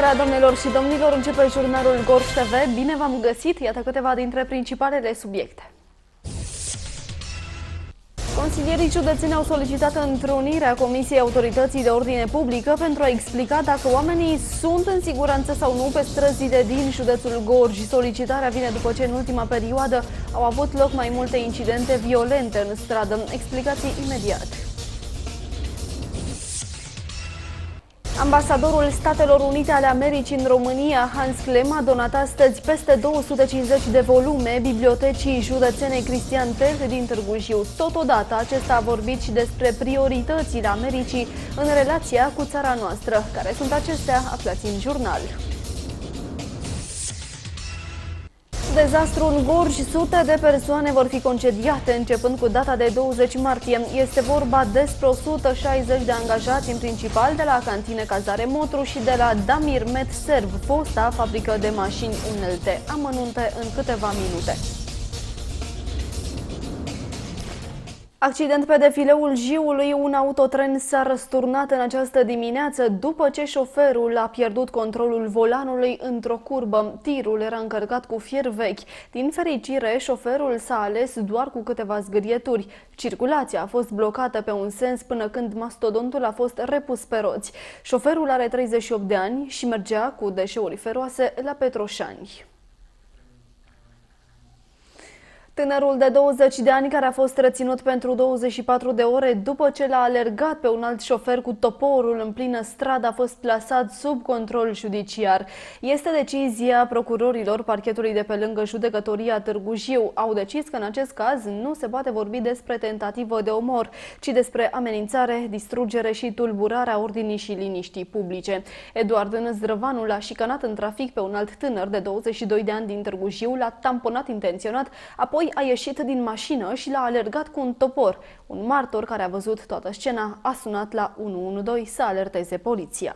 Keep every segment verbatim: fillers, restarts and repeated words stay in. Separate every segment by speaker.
Speaker 1: seara, domnilor și domnilor, începe jurnalul Gorj T V. Bine v-am găsit, iată câteva dintre principalele subiecte. Consilierii județeni au solicitat întrunirea Comisiei Autorității de Ordine Publică pentru a explica dacă oamenii sunt în siguranță sau nu pe străzile din județul Gorj. Solicitarea vine după ce în ultima perioadă au avut loc mai multe incidente violente în stradă. Explicații imediat. Ambasadorul Statelor Unite ale Americii în România, Hans Klem, a donat astăzi peste două sute cincizeci de volume bibliotecii județene Cristian Tel din Târgu Jiu. Totodată, acesta a vorbit și despre prioritățile Americii în relația cu țara noastră. Care sunt acestea? Aflați în jurnal. Dezastru în Gorj, sute de persoane vor fi concediate începând cu data de douăzeci martie. Este vorba despre o sută șaizeci de angajați, în principal de la Cantine Cazare Motru și de la Damir Med Serv, fosta fabrică de mașini unelte. Amănunte în câteva minute. Accident pe defileul Jiului, un autotren s-a răsturnat în această dimineață după ce șoferul a pierdut controlul volanului într-o curbă. Tirul era încărcat cu fier vechi. Din fericire, șoferul s-a ales doar cu câteva zgârieturi. Circulația a fost blocată pe un sens până când mastodontul a fost repus pe roți. Șoferul are treizeci și opt de ani și mergea cu deșeuri feroase la Petroșani. Tânărul de douăzeci de ani, care a fost reținut pentru douăzeci și patru de ore după ce l-a alergat pe un alt șofer cu toporul în plină stradă, a fost plasat sub control judiciar. Este decizia procurorilor parchetului de pe lângă judecătoria Târgu Jiu. Au decis că în acest caz nu se poate vorbi despre tentativă de omor, ci despre amenințare, distrugere și tulburarea ordinii și liniștii publice. Eduard Năzdrăvanu l-a șicanat în trafic pe un alt tânăr de douăzeci și doi de ani din Târgu Jiu, l-a tamponat intenționat, apoi a ieșit din mașină și l-a alergat cu un topor. Un martor care a văzut toată scena a sunat la unu unu doi să alerteze poliția.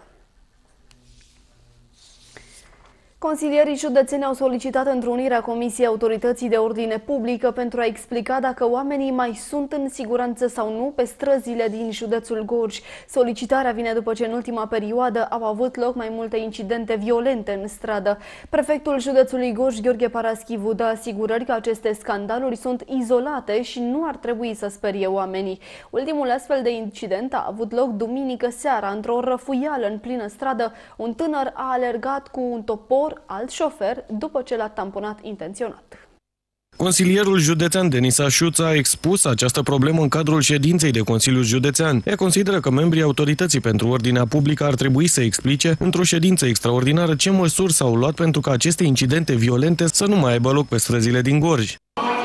Speaker 1: Consilierii județeni au solicitat întrunirea Comisiei Autorității de Ordine Publică pentru a explica dacă oamenii mai sunt în siguranță sau nu pe străzile din județul Gorj. Solicitarea vine după ce în ultima perioadă au avut loc mai multe incidente violente în stradă. Prefectul județului Gorj, Gheorghe Paraschivu, dă asigurări că aceste scandaluri sunt izolate și nu ar trebui să sperie oamenii. Ultimul astfel de incident a avut loc duminică seara, într-o răfuială în plină stradă. Un tânăr a alergat cu un topor alt șofer după ce l-a tamponat intenționat.
Speaker 2: Consilierul județean Denis Așuț a expus această problemă în cadrul ședinței de Consiliul Județean. Ea consideră că membrii Autorității pentru Ordinea Publică ar trebui să explice într-o ședință extraordinară ce măsuri s-au luat pentru ca aceste incidente violente să nu mai aibă loc pe străzile din Gorj.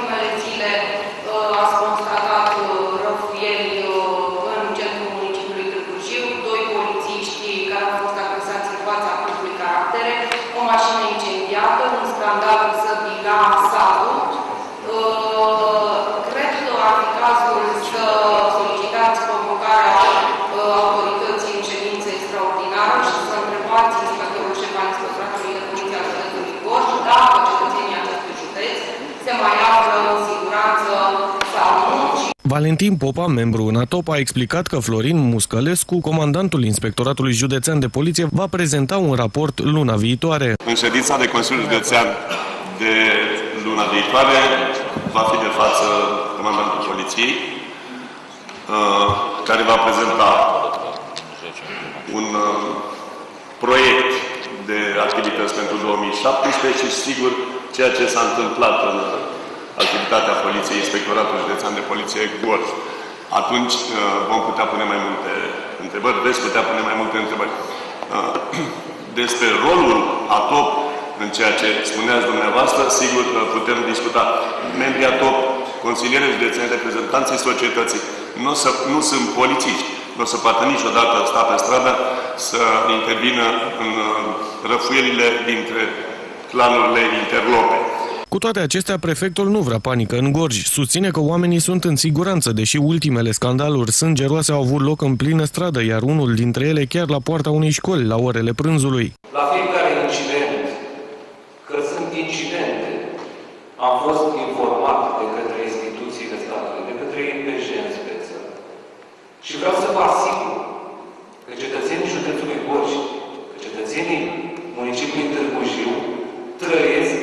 Speaker 3: Cred că ar fi cazul să solicitați convocarea autorității în ședință extraordinară și să întrebați inspectorul șef al Inspectoratului de Poliție al județului Gorj dacă cetățenii acestui județ se mai află în siguranță sau nu.
Speaker 2: Valentin Popa, membru în ATOP, a explicat că Florin Muscălescu, comandantul Inspectoratului Județean de Poliție, va prezenta un raport luna viitoare.
Speaker 4: În ședința de Consiliul Județean de luna viitoare va fi de față comandantul Poliției, care va prezenta un proiect de activități pentru două mii șaptesprezece și, sigur, ceea ce s-a întâmplat în activitatea Poliției, Inspectoratul Județean de Poliție Gorj. Atunci vom putea pune mai multe întrebări, veți putea pune mai multe întrebări. Despre rolul ATOP în ceea ce spuneați dumneavoastră, sigur putem discuta. Membrii ATOP, consilierii județeni, reprezentanții societății, nu, să, nu sunt polițiști. Nu se poate niciodată sta pe stradă să intervină în răfuielile dintre clanurile interlope.
Speaker 2: Cu toate acestea, prefectul nu vrea panică în Gorj. Susține că oamenii sunt în siguranță, deși ultimele scandaluri sângeroase au avut loc în plină stradă, iar unul dintre ele chiar la poarta unei școli, la orele prânzului.
Speaker 5: La fiecare incident, că sunt incidente, am fost informat de către instituțiile statului, de către I P J în speță. Și vreau să vă asigur că cetățenii județului Gorj, că cetățenii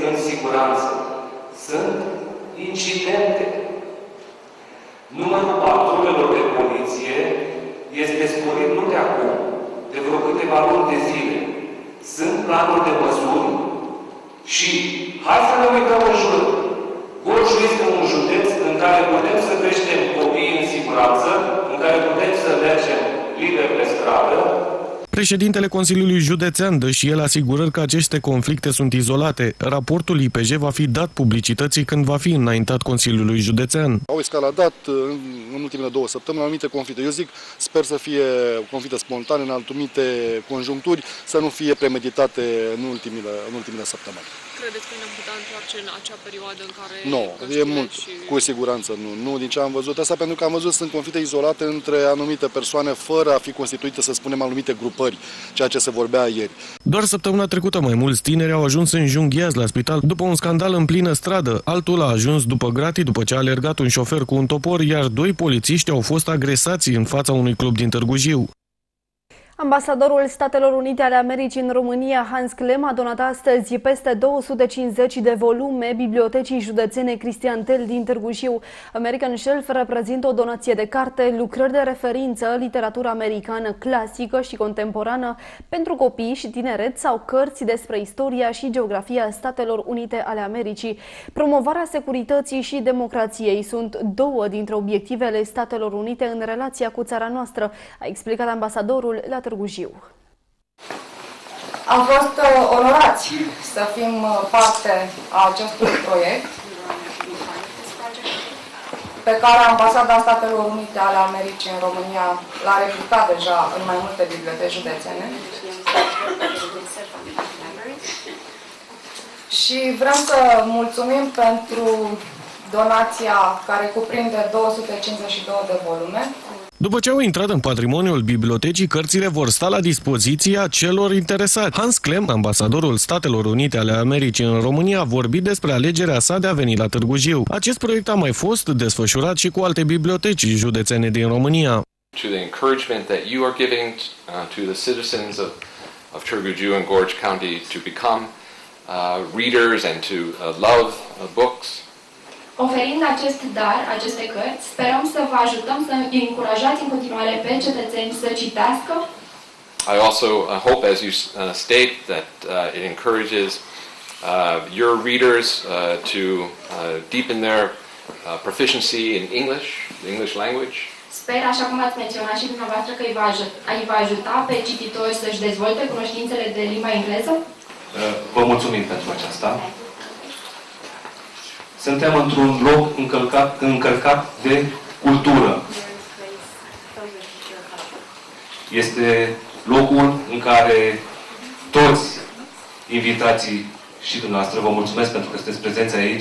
Speaker 5: în siguranță. Sunt incidente. Numărul patrulelor de poliție este sporit nu de acum, de vreo câteva luni de zile. Sunt planuri de măsuri și hai să ne uităm în jur. Gorjul este un județ în care putem să creștem copiii în siguranță, în care putem să mergem liber pe stradă.
Speaker 2: Președintele Consiliului Județean dă și el asigurări că aceste conflicte sunt izolate. Raportul I P J va fi dat publicității când va fi înaintat Consiliului Județean.
Speaker 6: Au escaladat în ultimele două săptămâni anumite conflicte. Eu zic, sper să fie conflicte spontane, în anumite conjuncturi, să nu fie premeditate în ultimele, în ultimele săptămâni.
Speaker 7: Credeți că ne-am putea întoarce în acea perioadă în care...
Speaker 6: Nu, e mult, și... cu siguranță nu. Nu din ce am văzut. Asta pentru că am văzut sunt conflicte izolate între anumite persoane, fără a fi constituite, să spunem, anumite grupări, ceea ce se vorbea ieri.
Speaker 2: Doar săptămâna trecută mai mulți tineri au ajuns înjunghiați la spital după un scandal în plină stradă. Altul a ajuns după gratii după ce a alergat un șofer cu un topor, iar doi polițiști au fost agresați în fața unui club din Târgu Jiu.
Speaker 1: Ambasadorul Statelor Unite ale Americii în România, Hans Klem, a donat astăzi peste două sute cincizeci de volume Bibliotecii Județene Cristian Tel din Târgu Jiu. American Shelf reprezintă o donație de carte, lucrări de referință, literatură americană clasică și contemporană pentru copii și tineret sau cărți despre istoria și geografia Statelor Unite ale Americii. Promovarea securității și democrației sunt două dintre obiectivele Statelor Unite în relația cu țara noastră, a explicat ambasadorul la Târgu Jiu.
Speaker 8: Am fost uh, onorați să fim uh, parte a acestui proiect pe care Ambasada Statelor Unite ale Americii în România l-a replicat deja în mai multe biblioteci județene. Și vrem să mulțumim pentru donația care cuprinde două sute cincizeci și două de volume.
Speaker 2: După ce au intrat în patrimoniul bibliotecii, cărțile vor sta la dispoziția celor interesați. Hans Klem, ambasadorul Statelor Unite ale Americii în România, a vorbit despre alegerea sa de a veni la Târgu Jiu. Acest proiect a mai fost desfășurat și cu alte biblioteci județene din România.
Speaker 9: To the encouragement that you are giving uh, to the citizens of, of Târgu Jiu and Gorj County to become uh, readers and to uh, love uh, books.
Speaker 10: Oferind acest dar, aceste cărți, sperăm să vă ajutăm să încurajați în continuare pe cetățeni să citească.
Speaker 9: I also uh, hope, as you uh, state, that uh, it encourages uh, your readers uh, to uh, deepen their uh, proficiency in English, the English language.
Speaker 10: Sper, așa cum ați menționat și dumneavoastră, că îi va, ajuta, îi va ajuta pe cititori să-și dezvolte cunoștințele de limba engleză.
Speaker 5: Vă mulțumim pentru aceasta. Suntem într-un loc încălcat, încărcat de cultură. Este locul în care toți invitații și dumneavoastră, vă mulțumesc pentru că sunteți prezenți aici,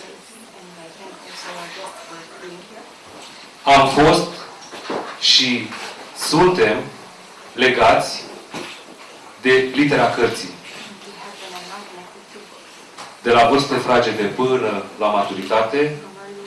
Speaker 5: am fost și suntem legați de litera cărții. De la vârste fragede până la maturitate,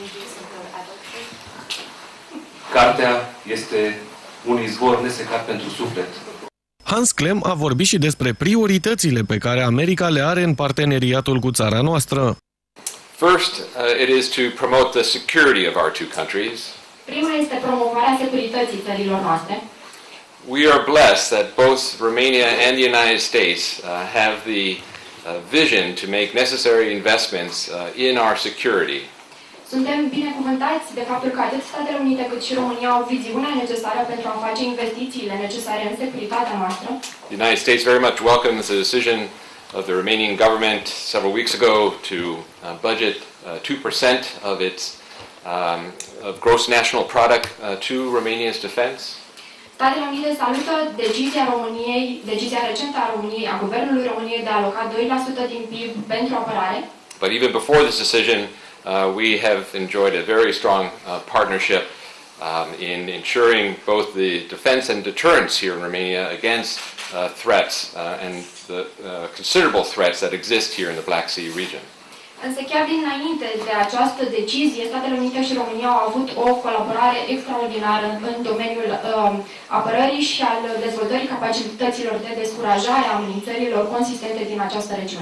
Speaker 5: cartea este un izvor nesecat pentru suflet.
Speaker 2: Hans Klem a vorbit și despre prioritățile pe care America le are în parteneriatul cu țara noastră.
Speaker 9: First, uh, it is to promote the security of our two countries.
Speaker 10: Prima este promovarea securității țărilor noastre.
Speaker 9: We are blessed that both Romania and the United States uh, have the uh, vision to make necessary investments uh, in our security.
Speaker 10: Suntem binecuvântați de faptul că atât Statele Unite cât și România au viziunea necesară pentru a face investițiile necesare în securitatea noastră.
Speaker 9: The United States very much welcomes the decision of the Romanian government several weeks ago to uh, budget uh, two percent of its um, of gross national product uh, to Romania's defense.
Speaker 10: Statele Unite salută decizia României, decizia recentă a României, a Guvernului României de a aloca doi la sută din P I B pentru apărare.
Speaker 9: But even before this decision, uh, we have enjoyed a very strong uh, partnership um, in ensuring both the defense and deterrence here in Romania against uh, threats uh, and the uh, considerable threats that exist here in the Black Sea region.
Speaker 10: Însă chiar dinainte de această decizie, Statele Unite și România au avut o colaborare extraordinară în domeniul um, apărării și al dezvoltării capacităților de descurajare a amenințărilor consistente din această regiune.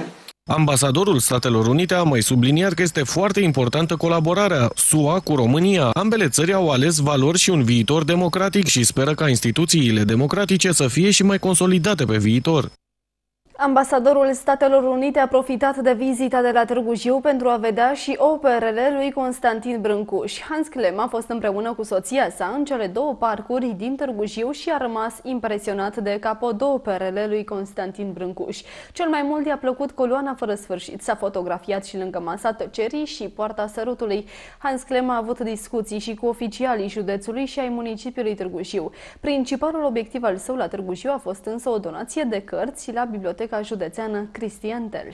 Speaker 2: Ambasadorul Statelor Unite a mai subliniat că este foarte importantă colaborarea S U A cu România. Ambele țări au ales valori și un viitor democratic și speră ca instituțiile democratice să fie și mai consolidate pe viitor.
Speaker 1: Ambasadorul Statelor Unite a profitat de vizita de la Târgu Jiu pentru a vedea și operele lui Constantin Brâncuș. Hans Klem a fost împreună cu soția sa în cele două parcuri din Târgu Jiu și a rămas impresionat de capodoperele lui Constantin Brâncuș. Cel mai mult i-a plăcut coloana fără sfârșit. S-a fotografiat și lângă masa tăcerii și poarta sărutului. Hans Klem a avut discuții și cu oficialii județului și ai municipiului Târgu Jiu. Principalul obiectiv al său la Târgu Jiu a fost însă o donație de cărți la biblioteca județeană Cristian Tel.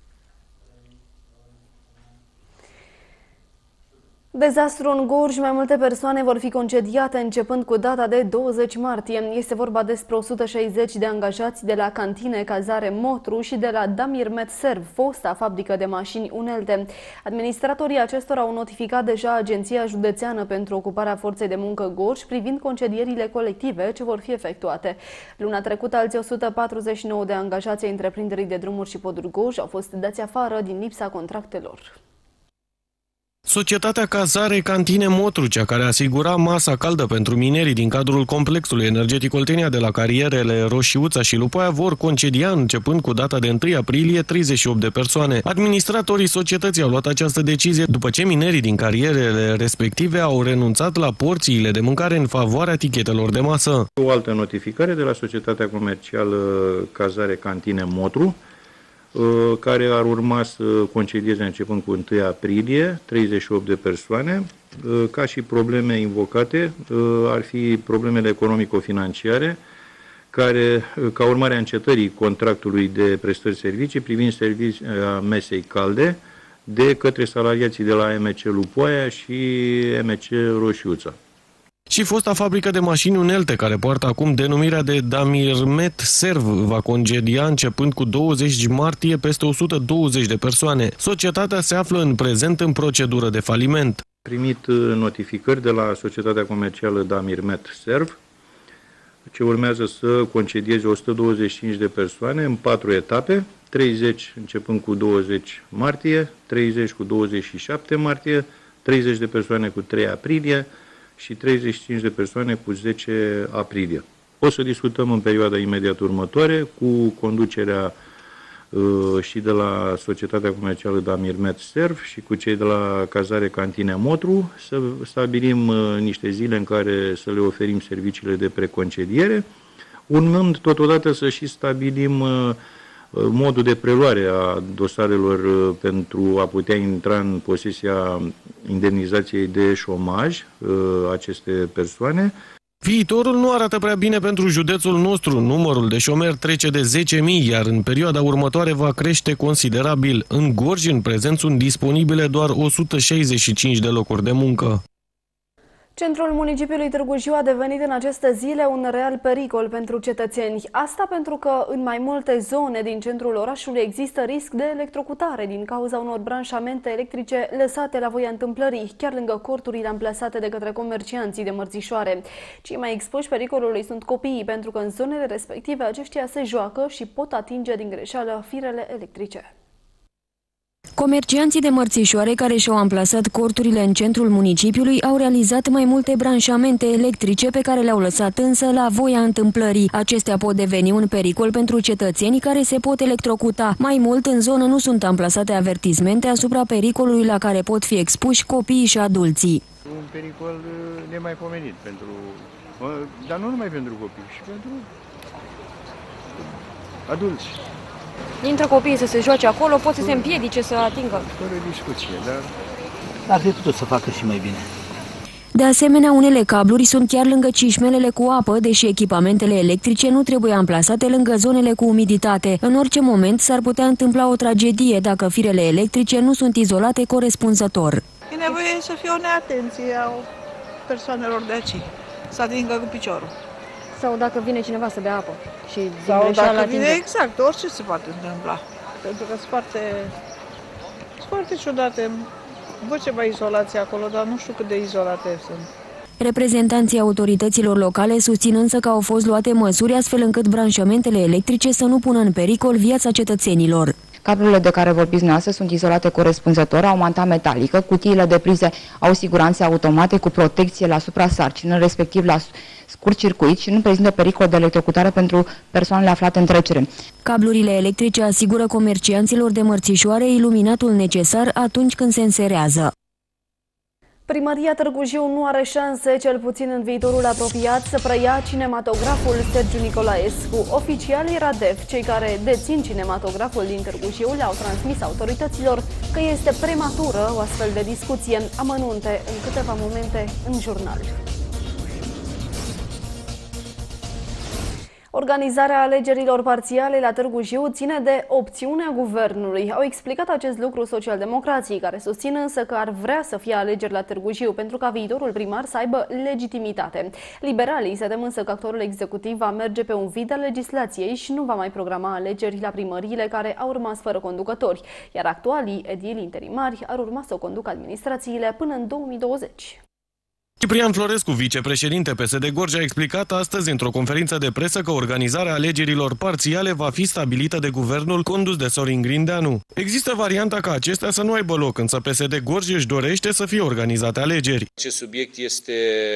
Speaker 1: Dezastru în Gorj, mai multe persoane vor fi concediate începând cu data de douăzeci martie. Este vorba despre o sută șaizeci de angajați de la Cantine Cazare Motru și de la Damir Medserv, fosta fabrică de mașini unelte. Administratorii acestora au notificat deja Agenția Județeană pentru Ocuparea Forței de Muncă Gorj privind concedierile colective ce vor fi efectuate. Luna trecută, alții o sută patruzeci și nouă de angajați ai întreprinderii de drumuri și poduri Gorj au fost dați afară din lipsa contractelor.
Speaker 2: Societatea Cazare Cantine Motru, cea care asigura masa caldă pentru minerii din cadrul complexului energetic Oltenia de la carierele Roșiuța și Lupoia, vor concedia începând cu data de întâi aprilie treizeci și opt de persoane. Administratorii societății au luat această decizie după ce minerii din carierele respective au renunțat la porțiile de mâncare în favoarea tichetelor de masă.
Speaker 11: O altă notificare de la Societatea Comercială Cazare Cantine Motru, care ar urma să concedieze începând cu întâi aprilie, treizeci și opt de persoane. Ca și probleme invocate, ar fi problemele economico-financiare, care, ca urmare a încetării contractului de prestări servicii privind servicia mesei calde de către salariații de la M C Lupoia și M C Roșiuța.
Speaker 2: Și fosta fabrică de mașini unelte, care poartă acum denumirea de Damir Medserv, va concedia începând cu douăzeci martie peste o sută douăzeci de persoane. Societatea se află în prezent în procedură de faliment.
Speaker 11: Primit notificări de la Societatea Comercială Damir Medserv, ce urmează să concedieze o sută douăzeci și cinci de persoane în patru etape, treizeci începând cu douăzeci martie, treizeci cu douăzeci și șapte martie, treizeci de persoane cu trei aprilie, și treizeci și cinci de persoane cu zece aprilie. O să discutăm în perioada imediat următoare cu conducerea uh, și de la Societatea Comercială Damir Medserv și cu cei de la Cazare Cantine Motru să stabilim uh, niște zile în care să le oferim serviciile de preconcediere, urmând totodată să și stabilim uh, modul de preluare a dosarelor pentru a putea intra în posesia indemnizației de șomaj aceste persoane.
Speaker 2: Viitorul nu arată prea bine pentru județul nostru. Numărul de șomeri trece de zece mii, iar în perioada următoare va crește considerabil. În Gorj, în prezent, sunt disponibile doar o sută șaizeci și cinci de locuri de muncă.
Speaker 1: Centrul municipiului Târgu Jiu a devenit în aceste zile un real pericol pentru cetățeni. Asta pentru că în mai multe zone din centrul orașului există risc de electrocutare din cauza unor branșamente electrice lăsate la voia întâmplării, chiar lângă corturile amplasate de către comercianții de mărțișoare. Cei mai expuși pericolului sunt copiii, pentru că în zonele respective aceștia se joacă și pot atinge din greșeală firele electrice.
Speaker 12: Comercianții de mărțișoare care și-au amplasat corturile în centrul municipiului au realizat mai multe branșamente electrice pe care le-au lăsat însă la voia întâmplării. Acestea pot deveni un pericol pentru cetățenii care se pot electrocuta. Mai mult, în zonă nu sunt amplasate avertismente asupra pericolului la care pot fi expuși copiii și adulții.
Speaker 13: Un pericol nemaipomenit pentru, dar nu numai pentru copii, și pentru adulți.
Speaker 14: Intră copiii să se joace acolo, pot să se împiedice, să atingă.
Speaker 13: Fără discuție, dar...
Speaker 15: Ar fi putut să facă și mai bine.
Speaker 12: De asemenea, unele cabluri sunt chiar lângă cișmelele cu apă, deși echipamentele electrice nu trebuie amplasate lângă zonele cu umiditate. În orice moment s-ar putea întâmpla o tragedie dacă firele electrice nu sunt izolate corespunzător.
Speaker 16: E nevoie să fie o neatenție a persoanelor de aici, să atingă cu piciorul.
Speaker 14: Sau dacă vine cineva să bea apă și din
Speaker 16: Sau
Speaker 14: greșeală
Speaker 16: dacă
Speaker 14: atinge.
Speaker 16: vine, exact, orice se poate întâmpla. Pentru că sunt foarte, sunt foarte ciudate. Văd ceva izolație acolo, dar nu știu cât de izolate sunt.
Speaker 12: Reprezentanții autorităților locale susțin însă că au fost luate măsuri astfel încât branșamentele electrice să nu pună în pericol viața cetățenilor.
Speaker 17: Cablurile de care vorbiți dumneavoastră sunt izolate corespunzător, au manta metalică, cutiile de prize au siguranțe automate cu protecție la suprasarcină, respectiv la scurt circuit și nu prezintă pericol de electrocutare pentru persoanele aflate în trecere.
Speaker 12: Cablurile electrice asigură comercianților de mărțișoare iluminatul necesar atunci când se înserează.
Speaker 1: Primăria Târgu Jiu nu are șanse, cel puțin în viitorul apropiat, să preia cinematograful Sergiu Nicolaescu. Oficialii Radef, cei care dețin cinematograful din Târgu Jiu, le-au transmis autorităților că este prematură o astfel de discuție. Amănunte în câteva momente în jurnal. Organizarea alegerilor parțiale la Târgu Jiu ține de opțiunea guvernului. Au explicat acest lucru socialdemocrații, care susțin însă că ar vrea să fie alegeri la Târgu Jiu pentru ca viitorul primar să aibă legitimitate. Liberalii se tem însă că actorul executiv va merge pe un vid al legislației și nu va mai programa alegeri la primăriile care au rămas fără conducători, iar actualii edili interimari ar urma să o conducă administrațiile până în două mii douăzeci.
Speaker 2: Ciprian Florescu, vicepreședinte P S D Gorj, a explicat astăzi într-o conferință de presă că organizarea alegerilor parțiale va fi stabilită de guvernul condus de Sorin Grindeanu. Există varianta ca acestea să nu aibă loc, însă P S D Gorj își dorește să fie organizate alegeri.
Speaker 18: Acest subiect este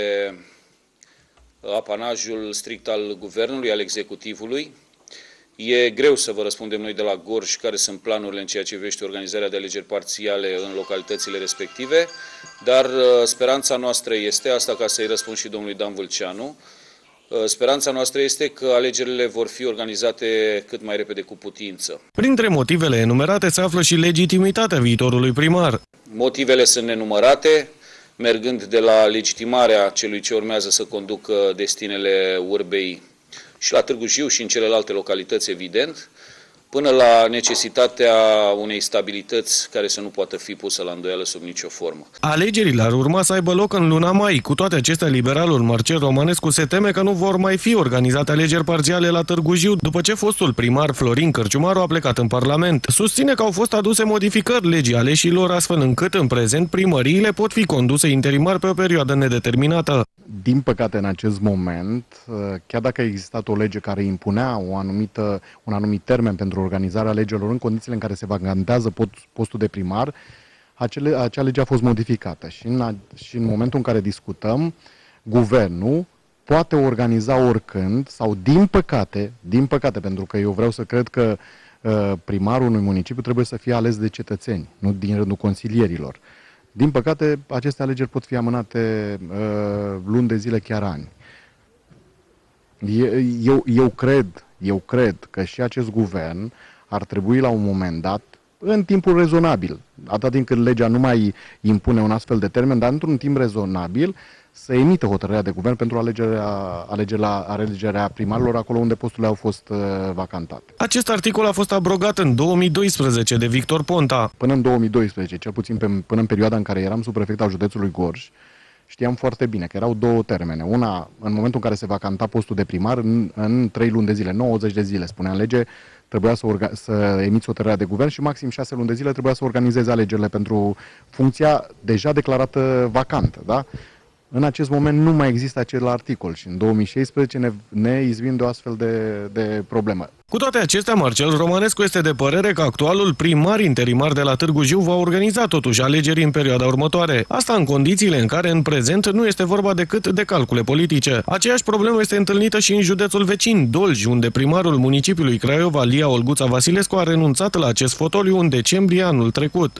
Speaker 18: apanajul strict al guvernului, al executivului. E greu să vă răspundem noi de la Gorj care sunt planurile în ceea ce privește organizarea de alegeri parțiale în localitățile respective, dar speranța noastră este, asta ca să-i răspund și domnului Dan Vâlceanu, speranța noastră este că alegerile vor fi organizate cât mai repede cu putință.
Speaker 2: Printre motivele enumerate se află și legitimitatea viitorului primar.
Speaker 18: Motivele sunt nenumărate, mergând de la legitimarea celui ce urmează să conducă destinele urbei și la Târgu Jiu și în celelalte localități, evident, până la necesitatea unei stabilități care să nu poată fi pusă la îndoială sub nicio formă.
Speaker 2: Alegerile ar urma să aibă loc în luna mai. Cu toate acestea, liberalul Marcel Romanescu se teme că nu vor mai fi organizate alegeri parțiale la Târgu Jiu după ce fostul primar Florin Cărciumaru a plecat în Parlament. Susține că au fost aduse modificări legii aleșilor, astfel încât în prezent primăriile pot fi conduse interimar pe o perioadă nedeterminată.
Speaker 6: Din păcate, în acest moment, chiar dacă a existat o lege care impunea o anumită, un anumit termen pentru organizarea alegerilor în condițiile în care se vacantează postul de primar, acele, acea lege a fost modificată și în, și în momentul în care discutăm, guvernul poate organiza oricând sau din păcate, din păcate, pentru că eu vreau să cred că uh, primarul unui municipiu trebuie să fie ales de cetățeni, nu din rândul consilierilor. Din păcate, aceste alegeri pot fi amânate uh, luni de zile, chiar ani. Eu, eu, cred, eu cred că și acest guvern ar trebui la un moment dat, în timpul rezonabil, atât timp cât legea nu mai impune un astfel de termen, dar într-un timp rezonabil, să emită hotărârea de guvern pentru alegerea, alegerea, alegerea primarilor acolo unde posturile au fost uh, vacantate.
Speaker 2: Acest articol a fost abrogat în două mii doisprezece de Victor Ponta.
Speaker 6: Până în două mii doisprezece, cel puțin pe, până în perioada în care eram subprefect al județului Gorj, știam foarte bine că erau două termene. Una, în momentul în care se vacanta postul de primar, în, în trei luni de zile, nouăzeci de zile, spunea în lege, trebuia să, orga, să emiți hotărârea de guvern și maxim șase luni de zile trebuia să organizeze alegerile pentru funcția deja declarată vacantă, da? În acest moment nu mai există acel articol și în două mii șaisprezece ne, ne izbim de o astfel de, de problemă.
Speaker 2: Cu toate acestea, Marcel Romanescu este de părere că actualul primar interimar de la Târgu Jiu va organiza totuși alegeri în perioada următoare. Asta în condițiile în care în prezent nu este vorba decât de calcule politice. Aceeași problemă este întâlnită și în județul vecin, Dolj, unde primarul municipiului Craiova, Lia Olguța Vasilescu, a renunțat la acest fotoliu în decembrie anul trecut.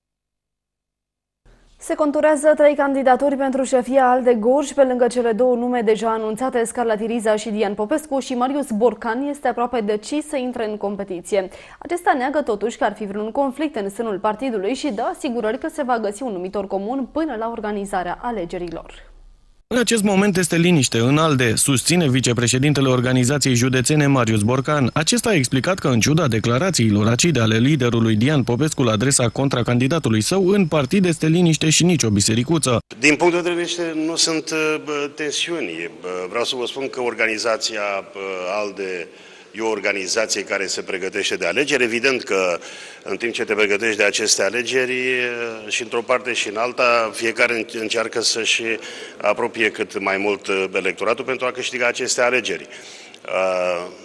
Speaker 1: Se conturează trei candidaturi pentru șefia ALDE Gorj, pe lângă cele două nume deja anunțate, Scarla Tiriza și Dian Popescu, și Marius Borcan este aproape decis să intre în competiție. Acesta neagă totuși că ar fi vreun conflict în sânul partidului și dă asigurări că se va găsi un numitor comun până la organizarea alegerilor.
Speaker 2: În acest moment este liniște în ALDE, susține vicepreședintele organizației județene Marius Borcan. Acesta a explicat că în ciuda declarațiilor acide ale liderului Dian Popescu la adresa contracandidatului său, în partid este liniște și nicio bisericuță.
Speaker 19: Din punct de vedere nu sunt bă, tensiuni. Bă, vreau să vă spun că organizația bă, ALDE e o organizație care se pregătește de alegeri. Evident că în timp ce te pregătești de aceste alegeri, și într-o parte și în alta, fiecare încearcă să-și apropie cât mai mult electoratul pentru a câștiga aceste alegeri.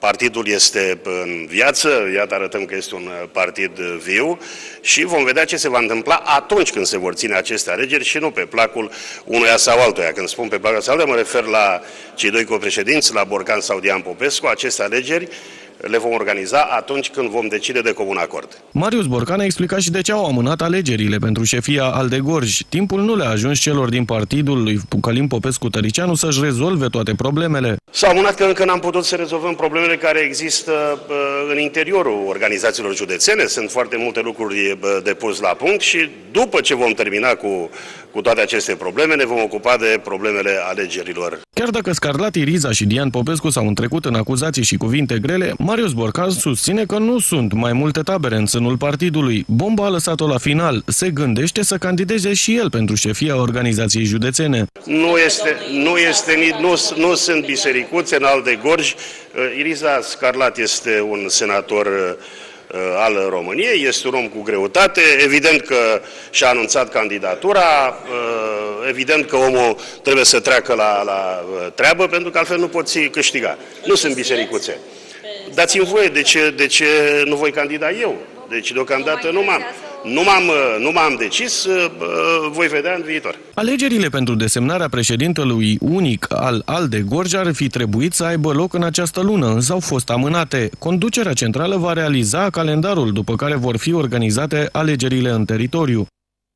Speaker 19: partidul este în viață, iată arătăm că este un partid viu și vom vedea ce se va întâmpla atunci când se vor ține aceste alegeri și nu pe placul unuia sau altuia. Când spun pe placul sau altuia, mă refer la cei doi copreședinți, la Borcan sau Dian Popescu. Aceste alegeri le vom organiza atunci când vom decide de comun acord.
Speaker 2: Marius Borcan a explicat și de ce au amânat alegerile pentru șefia Alde Gorj. Timpul nu le-a ajuns celor din partidul lui Călim Popescu-Tăricianu să-și rezolve toate problemele.
Speaker 19: S-au amânat că încă n-am putut să rezolvăm problemele care există în interiorul organizațiilor județene. Sunt foarte multe lucruri de pus la punct și după ce vom termina cu, cu toate aceste probleme, ne vom ocupa de problemele alegerilor.
Speaker 2: Chiar dacă Scarlatti Riza și Dian Popescu s-au întrecut în acuzații și cuvinte grele, Marius Borcan susține că nu sunt mai multe tabere în sânul partidului. Bomba a lăsat-o la final. Se gândește să candideze și el pentru șefia organizației județene.
Speaker 19: Nu este, nu este, nu, nu sunt bisericuțe în Alde Gorj. Iriza Scarlatti este un senator al României, este un om cu greutate, evident că și-a anunțat candidatura, evident că omul trebuie să treacă la, la treabă, pentru că altfel nu poți câștiga. Nu sunt bisericuțe. Dați-mi voie, de ce, de ce nu voi candida eu? Deci deocamdată nu m-am. Nu m-am, nu m-am decis, voi vedea în viitor.
Speaker 2: Alegerile pentru desemnarea președintelui unic al Alde Gorj ar fi trebuit să aibă loc în această lună, însă au fost amânate. Conducerea centrală va realiza calendarul, după care vor fi organizate alegerile în teritoriu.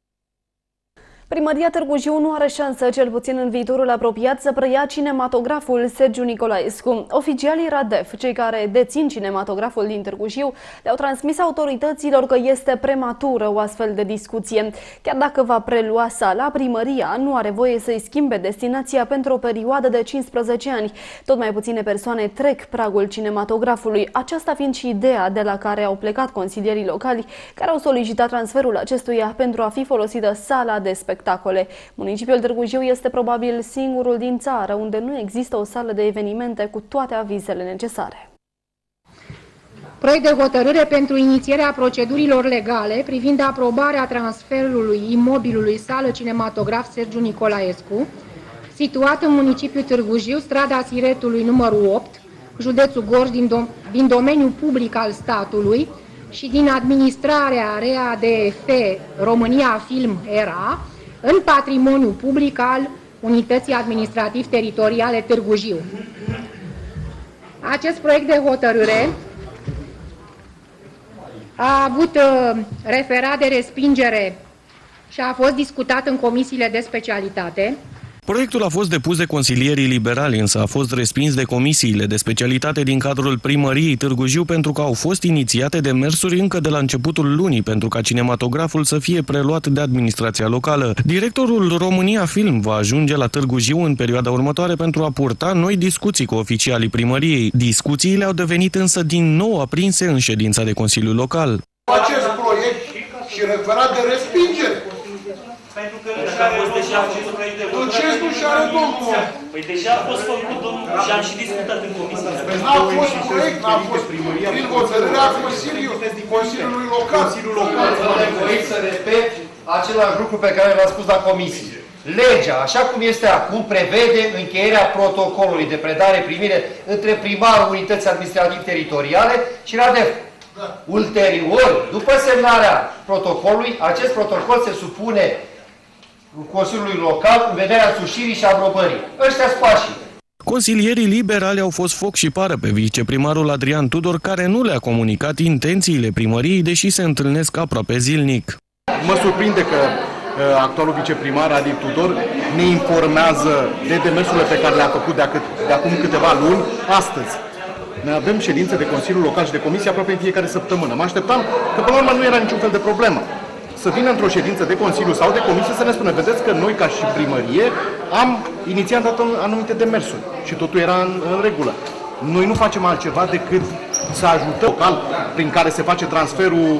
Speaker 1: Primăria Târgu Jiu nu are șansă, cel puțin în viitorul apropiat, să preia cinematograful Sergiu Nicolaescu. Oficialii RADEF, cei care dețin cinematograful din Târgu Jiu, le-au transmis autorităților că este prematură o astfel de discuție. Chiar dacă va prelua sala, primăria nu are voie să-i schimbe destinația pentru o perioadă de cincisprezece ani. Tot mai puține persoane trec pragul cinematografului, aceasta fiind și ideea de la care au plecat consilierii locali, care au solicitat transferul acestuia pentru a fi folosită sala de spectacole. Spectacole. Municipiul Târgu Jiu este probabil singurul din țară unde nu există o sală de evenimente cu toate avizele necesare.
Speaker 20: Proiect de hotărâre pentru inițierea procedurilor legale privind aprobarea transferului imobilului sală cinematograf Sergiu Nicolaescu, situat în municipiul Târgu Jiu, strada Siretului numărul opt, județul Gorj, din, dom din domeniul public al statului și din administrarea R A D F România Film E R A, în patrimoniul public al Unității Administrativ-Teritoriale Târgu Jiu. Acest proiect de hotărâre a avut uh, referat de respingere și a fost discutat în comisiile de specialitate.
Speaker 2: Proiectul a fost depus de consilierii liberali, însă a fost respins de comisiile de specialitate din cadrul primăriei Târgu Jiu pentru că au fost inițiate demersuri încă de la începutul lunii pentru ca cinematograful să fie preluat de administrația locală. Directorul România Film va ajunge la Târgu Jiu în perioada următoare pentru a purta noi discuții cu oficialii primăriei. Discuțiile au devenit însă din nou aprinse în ședința de Consiliu Local.
Speaker 21: Acest proiect și referat de respingere.
Speaker 22: Pentru că nu a fost deja făcut proiect de hotărâre.
Speaker 21: Ce nu și are domnul?
Speaker 22: Păi deja a fost făcut, domnul, și am și discutat în comisie.
Speaker 21: Păi n-a fost proiect, n-a fost prin hotărârea Consiliului, Consiliului Local.
Speaker 23: Consiliul Local. Vreau să repet același lucru pe care l-am spus la comisie. Legea, așa cum este acum, prevede încheierea protocolului de predare-primire între primarul Unității Administrativ-Teritoriale și RADEF. Da. Ulterior, după semnarea protocolului, acest protocol se supune Consiliului Local în vederea însușirii și aprobării. Ăștia-s pașii.
Speaker 2: Consilierii liberali au fost foc și pară pe viceprimarul Adrian Tudor, care nu le-a comunicat intențiile primăriei, deși se întâlnesc aproape zilnic.
Speaker 6: Mă surprinde că uh, actualul viceprimar Adi Tudor ne informează de demersurile pe care le-a făcut de, acât, de acum câteva luni, astăzi. Ne avem ședințe de Consiliul Local și de Comisie aproape în fiecare săptămână. Mă așteptam că până la urmă nu era niciun fel de problemă. Să vină într-o ședință de Consiliu sau de Comisie să ne spună, vedeți că noi ca și primărie am inițiat anumite demersuri și totul era în, în regulă. Noi nu facem altceva decât să ajutăm local prin care se face transferul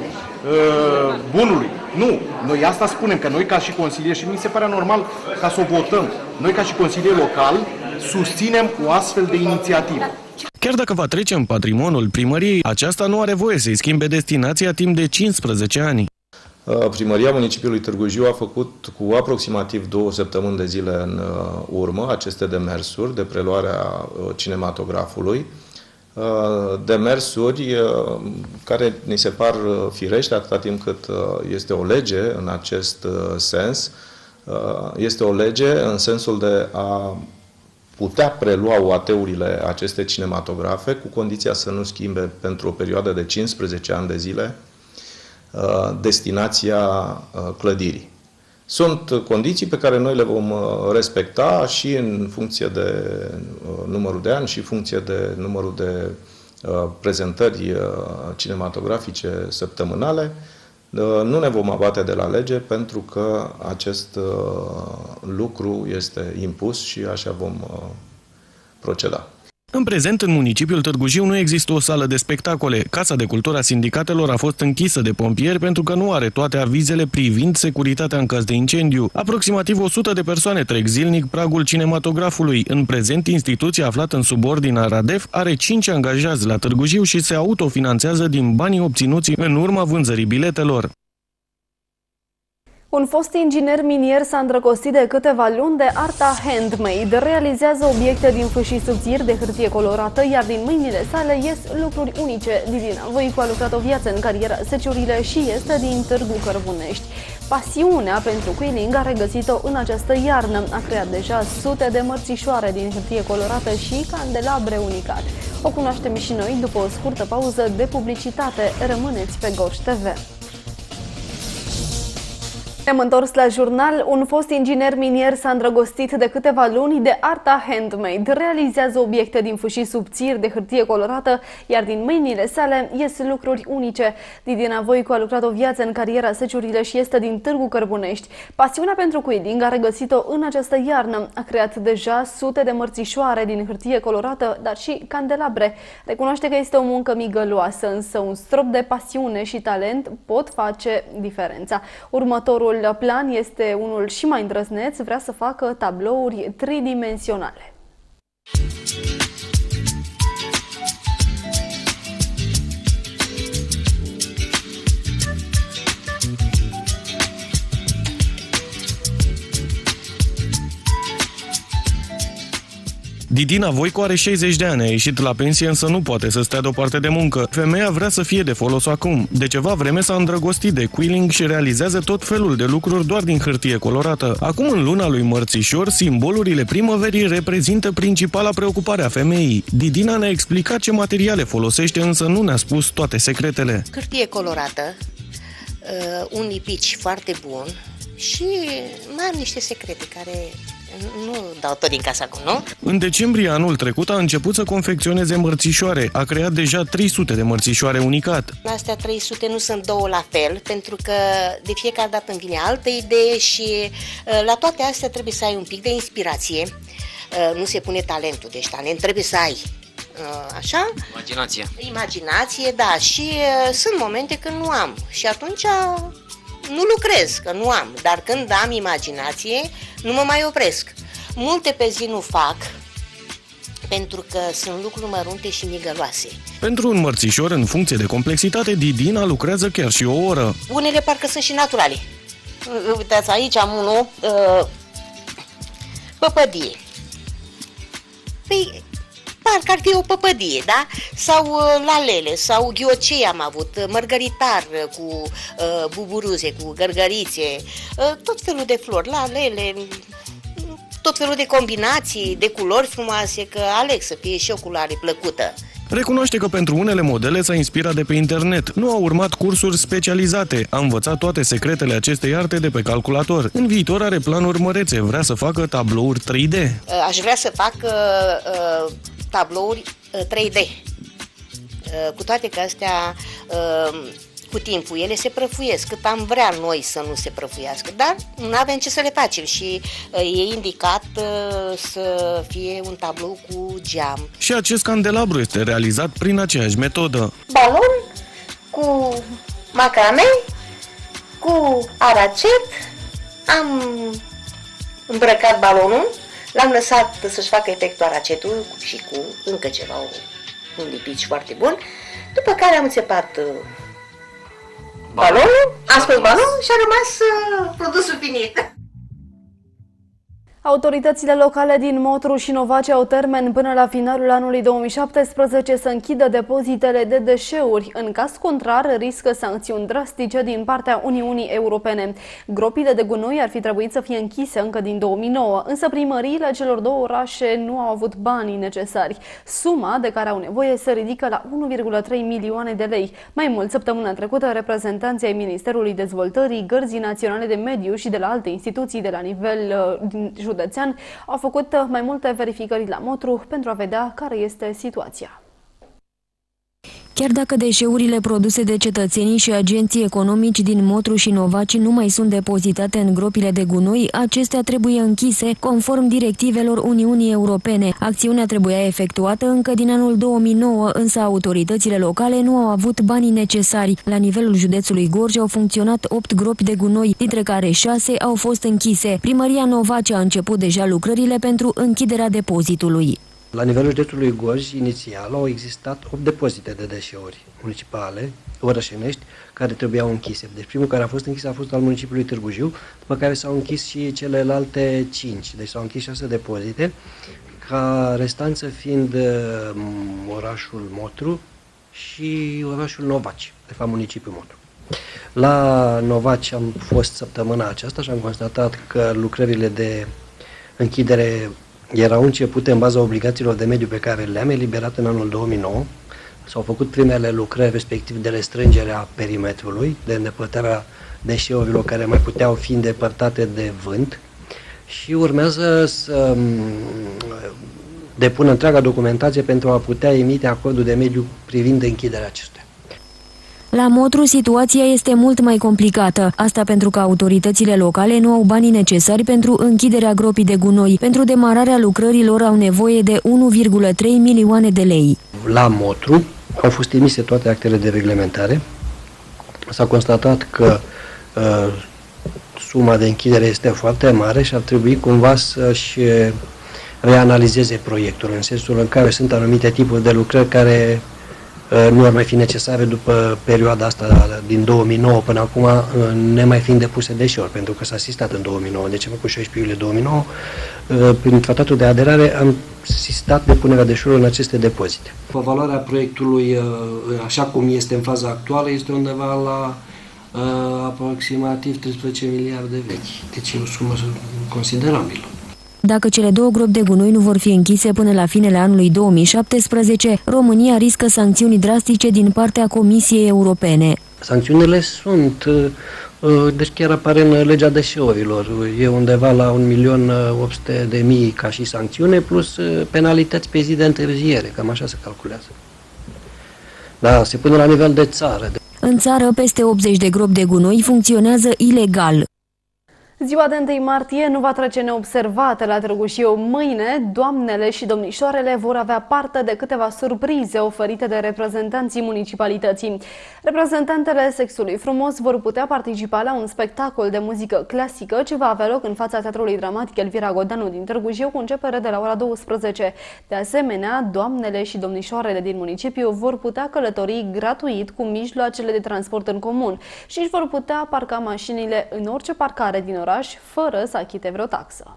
Speaker 6: uh, bunului. Nu, noi asta spunem, că noi ca și consilieri, și mi se pare normal ca să o votăm, noi ca și consilieri local susținem o astfel de inițiativă.
Speaker 2: Chiar dacă va trece în patrimoniul primăriei, aceasta nu are voie să-i schimbe destinația timp de cincisprezece ani.
Speaker 24: Primăria municipiului Târgu Jiu a făcut cu aproximativ două săptămâni de zile în urmă aceste demersuri de preluare a cinematografului. demersuri care ni se par firești atâta timp cât este o lege în acest sens. Este o lege în sensul de a putea prelua U A T-urile aceste cinematografe cu condiția să nu schimbe pentru o perioadă de cincisprezece ani de zile destinația clădirii. Sunt condiții pe care noi le vom respecta și în funcție de numărul de ani și în funcție de numărul de prezentări cinematografice săptămânale. Nu ne vom abate de la lege pentru că acest lucru este impus și așa vom proceda.
Speaker 2: În prezent, în municipiul Târgu Jiu nu există o sală de spectacole. Casa de cultură a sindicatelor a fost închisă de pompieri pentru că nu are toate avizele privind securitatea în caz de incendiu. Aproximativ o sută de persoane trec zilnic pragul cinematografului. În prezent, instituția aflată în subordinea Radef are cinci angajați la Târgu Jiu și se autofinanțează din banii obținuți în urma vânzării biletelor.
Speaker 1: Un fost inginer minier s-a îndrăgostit de câteva luni de arta handmade. Realizează obiecte din fâșii subțiri de hârtie colorată, iar din mâinile sale ies lucruri unice. Didina Voicu a lucrat o viață în cariera Seciorile și este din Târgu Cărbunești. Pasiunea pentru quilling a regăsit-o în această iarnă. A creat deja sute de mărțișoare din hârtie colorată și candelabre unicat. O cunoaștem și noi după o scurtă pauză de publicitate. Rămâneți pe Gorj T V. Ne-am întors la jurnal. Un fost inginer minier s-a îndrăgostit de câteva luni de arta handmade. Realizează obiecte din fâșii subțiri de hârtie colorată, iar din mâinile sale ies lucruri unice. Didina Voicu a lucrat o viață în cariera Seciorile și este din Târgu Cărbunești. Pasiunea pentru quilling a regăsit-o în această iarnă. A creat deja sute de mărțișoare din hârtie colorată, dar și candelabre. Recunoaște că este o muncă migăloasă, însă un strop de pasiune și talent pot face diferența. Următorul plan este unul și mai îndrăzneț, vrea să facă tablouri tridimensionale.
Speaker 2: Didina Voicu are șaizeci de ani, a ieșit la pensie, însă nu poate să stea deoparte de muncă. Femeia vrea să fie de folos acum. De ceva vreme s-a îndrăgostit de quilling și realizează tot felul de lucruri doar din hârtie colorată. Acum, în luna lui Mărțișor, simbolurile primăverii reprezintă principala preocupare a femeii. Didina ne-a explicat ce materiale folosește, însă nu ne-a spus toate secretele.
Speaker 3: Hârtie colorată, un lipici foarte bun și mai am niște secrete care... nu dau tot din casa acum, nu?
Speaker 2: În decembrie anul trecut a început să confecționeze mărțișoare. A creat deja trei sute de mărțișoare unicat.
Speaker 3: Astea trei sute nu sunt două la fel, pentru că de fiecare dată îmi vine altă idee și la toate astea trebuie să ai un pic de inspirație. Nu se pune talentul, deci talent trebuie să ai. Așa?
Speaker 4: Imaginație.
Speaker 3: Imaginație, da, și sunt momente când nu am și atunci... nu lucrez, că nu am, dar când am imaginație, nu mă mai opresc. Multe pe zi nu fac, pentru că sunt lucruri mărunte și migăloase.
Speaker 2: Pentru un mărțișor, în funcție de complexitate, Didina lucrează chiar și o oră.
Speaker 3: Unele parcă sunt și naturale. Uitați, aici am unul, uh, păpădie. Păi, parcă ar fi o păpădie, da? Sau uh, lalele, sau ghiocei am avut, uh, mărgăritar uh, cu uh, buburuze, cu gărgărițe, uh, tot felul de flori, lalele, tot felul de combinații, de culori frumoase, că aleg să fie și o culoare plăcută.
Speaker 2: Recunoaște că pentru unele modele s-a inspirat de pe internet. Nu a urmat cursuri specializate. A învățat toate secretele acestei arte de pe calculator. În viitor are planuri mărețe. Vrea să facă tablouri trei D.
Speaker 3: Uh, aș vrea să fac uh, uh, tablouri uh, trei D. Uh, cu toate că astea... Uh, cu timpul ele se prăfuiesc, cât am vrea noi să nu se prăfuiască, dar nu avem ce să le facem și uh, e indicat uh, să fie un tablou cu geam.
Speaker 2: Și acest candelabru este realizat prin aceeași metodă.
Speaker 3: Balon cu macrame, cu aracet, am îmbrăcat balonul, l-am lăsat să-și facă efectul aracetul și cu încă ceva, un lipici foarte bun, după care am înțepat uh, balonul, am spus balonul și a rămas uh, produsul finit.
Speaker 1: Autoritățile locale din Motru și Novaci au termen până la finalul anului două mii șaptesprezece să închidă depozitele de deșeuri. În caz contrar, riscă sancțiuni drastice din partea Uniunii Europene. Gropile de gunoi ar fi trebuit să fie închise încă din două mii nouă, însă primăriile celor două orașe nu au avut banii necesari. Suma de care au nevoie se ridică la unu virgulă trei milioane de lei. Mai mult, săptămâna trecută, reprezentanții ai Ministerului Dezvoltării, Gărzii Naționale de Mediu și de la alte instituții de la nivel uh, județean au făcut mai multe verificări la Motru pentru a vedea care este situația.
Speaker 12: Chiar dacă deșeurile produse de cetățenii și agenții economici din Motru și Novaci nu mai sunt depozitate în gropile de gunoi, acestea trebuie închise conform directivelor Uniunii Europene. Acțiunea trebuia efectuată încă din anul două mii nouă, însă autoritățile locale nu au avut banii necesari. La nivelul județului Gorj au funcționat opt gropi de gunoi, dintre care șase au fost închise. Primăria Novaci a început deja lucrările pentru închiderea depozitului.
Speaker 23: La nivelul județului Gorj, inițial, au existat opt depozite de deșeuri municipale, orășenești, care trebuiau închise. Deci primul care a fost închis a fost al municipiului Târgu Jiu, după care s-au închis și celelalte cinci. Deci s-au închis șase depozite, ca restanță fiind uh, orașul Motru și orașul Novaci, de fapt municipiul Motru. La Novaci am fost săptămâna aceasta și am constatat că lucrările de închidere erau începute în baza obligațiilor de mediu pe care le-am eliberat în anul două mii nouă. S-au făcut primele lucrări, respectiv de restrângere a perimetrului, de îndepărtarea deșeurilor care mai puteau fi îndepărtate de vânt și urmează să depună întreaga documentație pentru a putea emite acordul de mediu privind închiderea acestuia.
Speaker 12: La Motru, situația este mult mai complicată. Asta pentru că autoritățile locale nu au banii necesari pentru închiderea gropii de gunoi. Pentru demararea lucrărilor au nevoie de unu virgulă trei milioane de lei.
Speaker 23: La Motru au fost emise toate actele de reglementare. S-a constatat că uh, suma de închidere este foarte mare și ar trebui cumva să-și reanalizeze proiectul, în sensul în care sunt anumite tipuri de lucrări care nu ar mai fi necesare după perioada asta din două mii nouă până acum, nemai fiind depuse deșeuri, pentru că s-a asistat în două mii nouă, deci cu șaisprezece iulie două mii nouă, prin tratatul de aderare am asistat depunerea deșeurilor în aceste depozite. Valoarea proiectului, așa cum este în faza actuală, este undeva la uh, aproximativ treisprezece miliarde vechi, deci e o sumă considerabilă.
Speaker 12: Dacă cele două gropi de gunoi nu vor fi închise până la finele anului două mii șaptesprezece, România riscă sancțiuni drastice din partea Comisiei Europene.
Speaker 23: Sancțiunile sunt, deci chiar apare în legea deșeurilor, e undeva la un milion opt sute de mii ca și sancțiune, plus penalități pe zi de întârziere, cam așa se calculează. Da, se pune la nivel de țară.
Speaker 12: În țară, peste optzeci de gropi de gunoi funcționează ilegal.
Speaker 1: Ziua de întâi martie nu va trece neobservată la Târgu Jiu. Mâine, doamnele și domnișoarele vor avea parte de câteva surprize oferite de reprezentanții municipalității. Reprezentantele sexului frumos vor putea participa la un spectacol de muzică clasică ce va avea loc în fața Teatrului Dramatic Elvira Godeanu din Târgu Jiu, cu începere de la ora douăsprezece. De asemenea, doamnele și domnișoarele din municipiu vor putea călători gratuit cu mijloacele de transport în comun și își vor putea parca mașinile în orice parcare din oraș, fără să achite vreo taxă.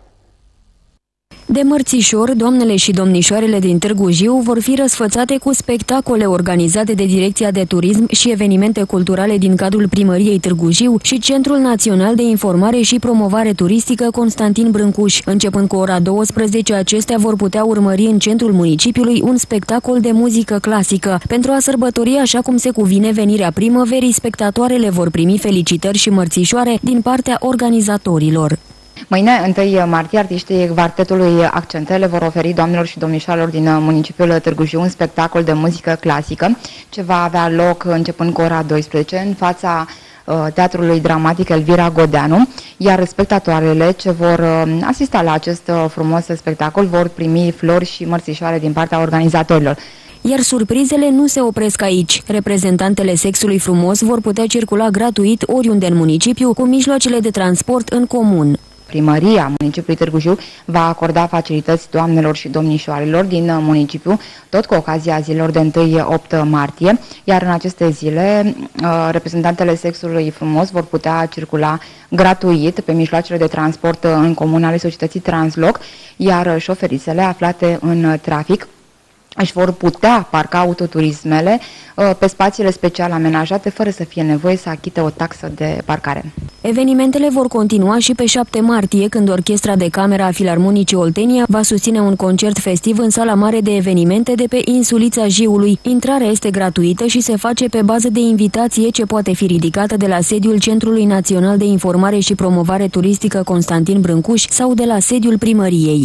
Speaker 12: De mărțișor, doamnele și domnișoarele din Târgu Jiu vor fi răsfățate cu spectacole organizate de Direcția de Turism și Evenimente Culturale din cadrul Primăriei Târgu Jiu și Centrul Național de Informare și Promovare Turistică Constantin Brâncuș. Începând cu ora douăsprezece, acestea vor putea urmări în centrul municipiului un spectacol de muzică clasică. Pentru a sărbători așa cum se cuvine venirea primăverii, spectatoarele vor primi felicitări și mărțișoare din partea organizatorilor.
Speaker 17: Mâine, întâi martie, artiștii quartetului Accentele vor oferi doamnelor și domnișoarelor din municipiul Târgu Jiu un spectacol de muzică clasică ce va avea loc începând cu ora douăsprezece în fața uh, Teatrului Dramatic Elvira Godeanu, iar spectatoarele ce vor uh, asista la acest uh, frumos spectacol vor primi flori și mărțișoare din partea organizatorilor.
Speaker 12: Iar surprizele nu se opresc aici. Reprezentantele sexului frumos vor putea circula gratuit oriunde în municipiu cu mijloacele de transport în comun.
Speaker 17: Primăria municipiului Târgu Jiu va acorda facilități doamnelor și domnișoarelor din municipiu, tot cu ocazia zilelor de întâi opt martie, iar în aceste zile reprezentantele sexului frumos vor putea circula gratuit pe mijloacele de transport în comun ale societății Transloc, iar șoferițele aflate în trafic își vor putea parca autoturismele pe spațiile special amenajate fără să fie nevoie să achite o taxă de parcare.
Speaker 12: Evenimentele vor continua și pe șapte martie, când Orchestra de Cameră a Filarmonicii Oltenia va susține un concert festiv în sala mare de evenimente de pe insulița Jiului. Intrarea este gratuită și se face pe bază de invitație ce poate fi ridicată de la sediul Centrului Național de Informare și Promovare Turistică Constantin Brâncuș sau de la sediul primăriei.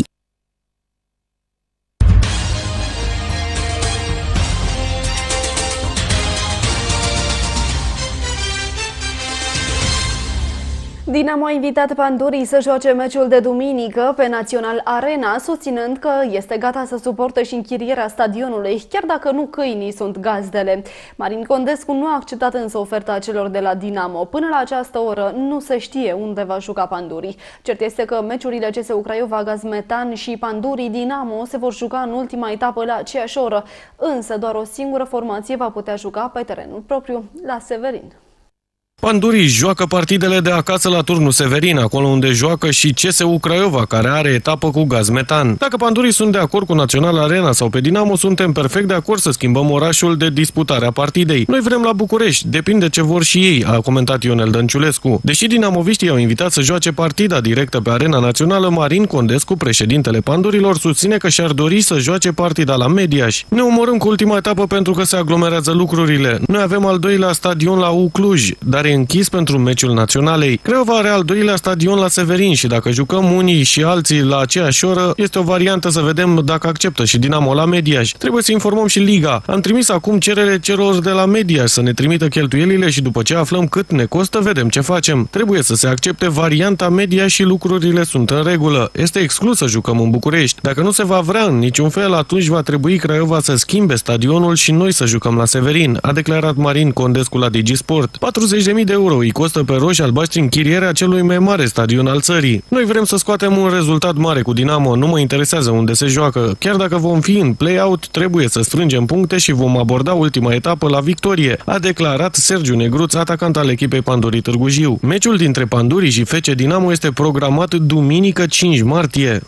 Speaker 1: Dinamo a invitat Pandurii să joace meciul de duminică pe Național Arena, susținând că este gata să suporte și închirierea stadionului, chiar dacă nu câinii sunt gazdele. Marin Condescu nu a acceptat însă oferta celor de la Dinamo. Până la această oră nu se știe unde va juca Pandurii. Cert este că meciurile C S U Craiova, Gazmetan și Pandurii Dinamo se vor juca în ultima etapă la aceeași oră, însă doar o singură formație va putea juca pe terenul propriu, la Severin.
Speaker 2: Pandurii joacă partidele de acasă la turnul Severin, acolo unde joacă și C S U Craiova, care are etapă cu Gazmetan. Dacă Pandurii sunt de acord cu Național Arena sau pe Dinamo, suntem perfect de acord să schimbăm orașul de disputare a partidei. Noi vrem la București, depinde ce vor și ei, a comentat Ionel Dănciulescu. Deși dinamoviștii au invitat să joace partida directă pe Arena Națională, Marin Condescu, președintele Pandurilor, susține că și-ar dori să joace partida la Mediaș. Ne omorâm cu ultima etapă pentru că se aglomerează lucrurile. Noi avem al doilea stadion la U Cluj, dar e închis pentru meciul naționalei. Craiova are al doilea stadion la Severin și dacă jucăm unii și alții la aceeași oră, este o variantă să vedem dacă acceptă și Dinamo la Mediaș. Trebuie să informăm și Liga. Am trimis acum cerere celor de la Mediaș să ne trimită cheltuielile și după ce aflăm cât ne costă, vedem ce facem. Trebuie să se accepte varianta Mediaș și lucrurile sunt în regulă. Este exclus să jucăm în București. Dacă nu se va vrea în niciun fel, atunci va trebui Craiova să schimbe stadionul și noi să jucăm la Severin, a declarat Marin Condescu la DigiSport. patruzeci de mii de euro îi costă pe roșii albaștri închirierea celui mai mare stadion al țării. Noi vrem să scoatem un rezultat mare cu Dinamo, nu mă interesează unde se joacă. Chiar dacă vom fi în play-out, trebuie să strângem puncte și vom aborda ultima etapă la victorie, a declarat Sergiu Negruț, atacant al echipei Pandurii Târgu Jiu. Meciul dintre Pandurii și F C Dinamo este programat duminică cinci martie.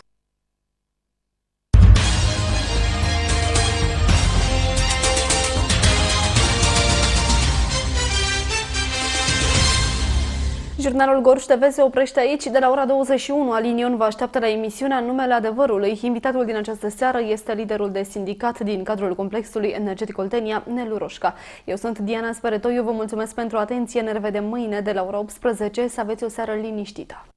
Speaker 1: Jurnalul Gorj T V se oprește aici. De la ora douăzeci și unu, Alinion vă așteaptă la emisiunea Numele Adevărului. Invitatul din această seară este liderul de sindicat din cadrul complexului energetic Oltenia, Nelu Roșca. Eu sunt Diana Speretoiu, vă mulțumesc pentru atenție. Ne revedem mâine de la ora optsprezece. Să aveți o seară liniștită.